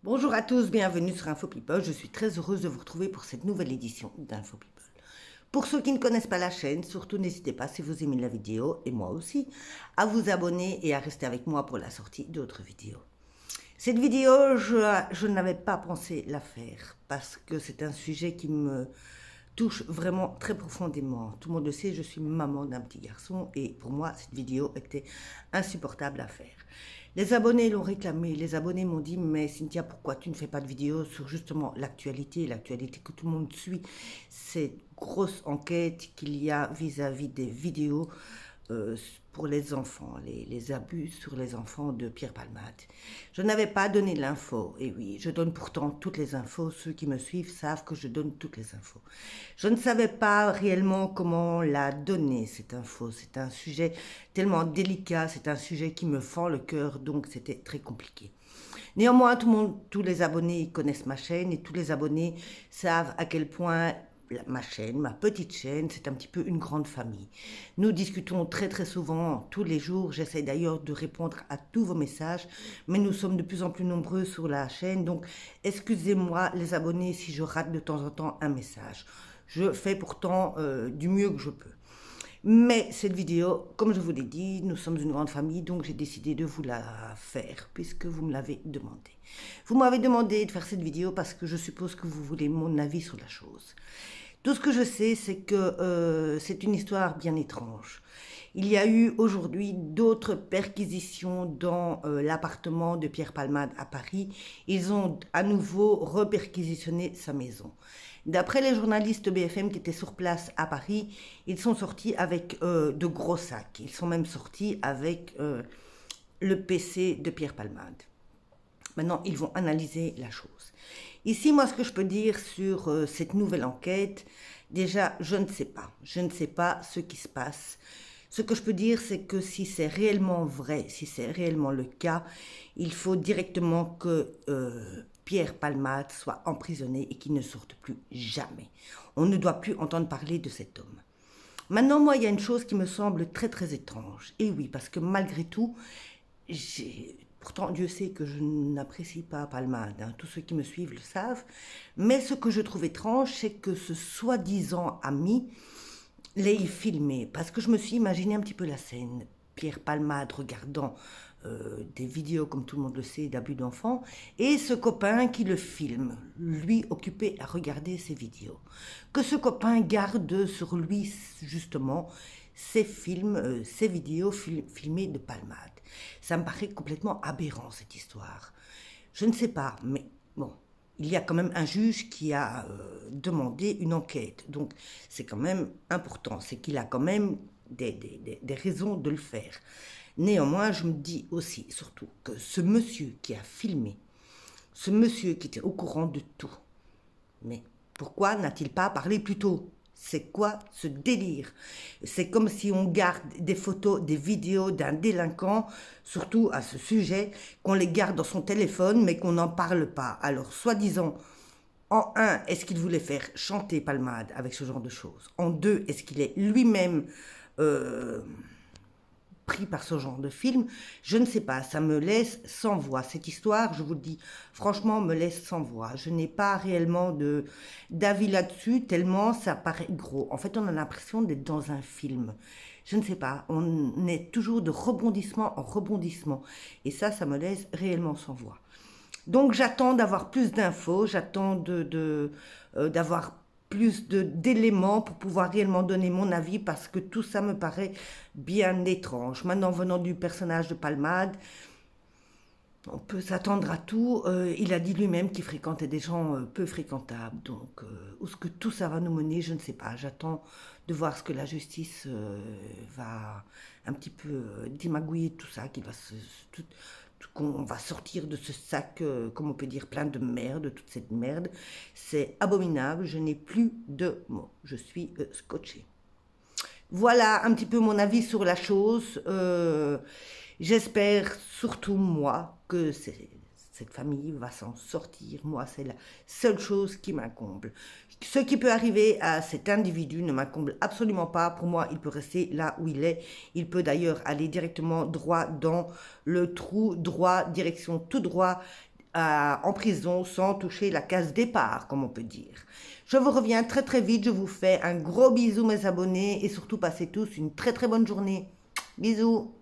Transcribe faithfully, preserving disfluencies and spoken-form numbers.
Bonjour à tous, bienvenue sur Info People. Je suis très heureuse de vous retrouver pour cette nouvelle édition d'Info People. Pour ceux qui ne connaissent pas la chaîne, surtout n'hésitez pas, si vous aimez la vidéo, et moi aussi, à vous abonner et à rester avec moi pour la sortie d'autres vidéos. Cette vidéo, je, je n'avais pas pensé la faire parce que c'est un sujet qui me touche vraiment très profondément. Tout le monde le sait, je suis maman d'un petit garçon et pour moi, cette vidéo était insupportable à faire. Les abonnés l'ont réclamé, les abonnés m'ont dit « Mais Cynthia, pourquoi tu ne fais pas de vidéo sur justement l'actualité, l'actualité que tout le monde suit, cette grosse enquête qu'il y a vis-à-vis des vidéos euh, pour les enfants, les, les abus sur les enfants de Pierre Palmade. » Je n'avais pas donné l'info, et oui, je donne pourtant toutes les infos, ceux qui me suivent savent que je donne toutes les infos. Je ne savais pas réellement comment la donner, cette info, c'est un sujet tellement délicat, c'est un sujet qui me fend le cœur, donc c'était très compliqué. Néanmoins, tout le monde, tous les abonnés connaissent ma chaîne et tous les abonnés savent à quel point ma chaîne, ma petite chaîne, c'est un petit peu une grande famille. Nous discutons très très souvent, tous les jours. J'essaie d'ailleurs de répondre à tous vos messages, mais nous sommes de plus en plus nombreux sur la chaîne, donc excusez-moi les abonnés si je rate de temps en temps un message. Je fais pourtant euh, du mieux que je peux. Mais cette vidéo, comme je vous l'ai dit, nous sommes une grande famille, donc j'ai décidé de vous la faire, puisque vous me l'avez demandé. Vous m'avez demandé de faire cette vidéo parce que je suppose que vous voulez mon avis sur la chose. Tout ce que je sais, c'est que euh, c'est une histoire bien étrange. Il y a eu aujourd'hui d'autres perquisitions dans euh, l'appartement de Pierre Palmade à Paris. Ils ont à nouveau reperquisitionné sa maison. D'après les journalistes B F M qui étaient sur place à Paris, ils sont sortis avec euh, de gros sacs. Ils sont même sortis avec euh, le P C de Pierre Palmade. Maintenant, ils vont analyser la chose. Ici, moi, ce que je peux dire sur euh, cette nouvelle enquête, déjà, je ne sais pas. Je ne sais pas ce qui se passe. Ce que je peux dire, c'est que si c'est réellement vrai, si c'est réellement le cas, il faut directement que euh, Pierre Palmade soit emprisonné et qu'il ne sorte plus jamais. On ne doit plus entendre parler de cet homme. Maintenant, moi, il y a une chose qui me semble très, très étrange. Et oui, parce que malgré tout, j'ai... Pourtant, Dieu sait que je n'apprécie pas Palmade, hein. Tous ceux qui me suivent le savent. Mais ce que je trouve étrange, c'est que ce soi-disant ami l'ait filmé. Parce que je me suis imaginé un petit peu la scène. Pierre Palmade regardant euh, des vidéos, comme tout le monde le sait, d'abus d'enfants, et ce copain qui le filme, lui occupé à regarder ces vidéos. Que ce copain garde sur lui, justement, ces films, euh, ces vidéos fil filmées de Palmade. Ça me paraît complètement aberrant, cette histoire. Je ne sais pas, mais bon, il y a quand même un juge qui a euh, demandé une enquête. Donc, c'est quand même important. C'est qu'il a quand même des, des, des, des raisons de le faire. Néanmoins, je me dis aussi, surtout, que ce monsieur qui a filmé, ce monsieur qui était au courant de tout, mais pourquoi n'a-t-il pas parlé plus tôt ? C'est quoi ce délire? C'est comme si on garde des photos, des vidéos d'un délinquant, surtout à ce sujet, qu'on les garde dans son téléphone, mais qu'on n'en parle pas. Alors, soi-disant, en un, est-ce qu'il voulait faire chanter Palmade avec ce genre de choses? En deux, est-ce qu'il est lui-même euh, pris par ce genre de film? Je ne sais pas, ça me laisse sans voix. Cette histoire, je vous le dis, franchement, me laisse sans voix. Je n'ai pas réellement de d'avis là-dessus, tellement ça paraît gros. En fait, on a l'impression d'être dans un film. Je ne sais pas, on est toujours de rebondissement en rebondissement. Et ça, ça me laisse réellement sans voix. Donc, j'attends d'avoir plus d'infos, j'attends de, de, euh, d'avoir plus d'éléments pour pouvoir réellement donner mon avis parce que tout ça me paraît bien étrange. Maintenant, venant du personnage de Palmade, on peut s'attendre à tout. Euh, il a dit lui-même qu'il fréquentait des gens euh, peu fréquentables. Donc, euh, où est-ce que tout ça va nous mener, je ne sais pas. J'attends de voir ce que la justice euh, va un petit peu euh, démagouiller tout ça, qu'il va se... Tout, qu'on va sortir de ce sac, euh, comme on peut dire, plein de merde, toute cette merde. C'est abominable, je n'ai plus de mots. Je suis euh, scotchée. Voilà un petit peu mon avis sur la chose. Euh, J'espère surtout, moi, que cette famille va s'en sortir. Moi, c'est la seule chose qui m'incombe. Ce qui peut arriver à cet individu ne m'incombe absolument pas. Pour moi, il peut rester là où il est. Il peut d'ailleurs aller directement droit dans le trou, droit, direction tout droit à- en prison sans toucher la case départ, comme on peut dire. Je vous reviens très très vite, je vous fais un gros bisou mes abonnés et surtout passez tous une très très bonne journée. Bisous.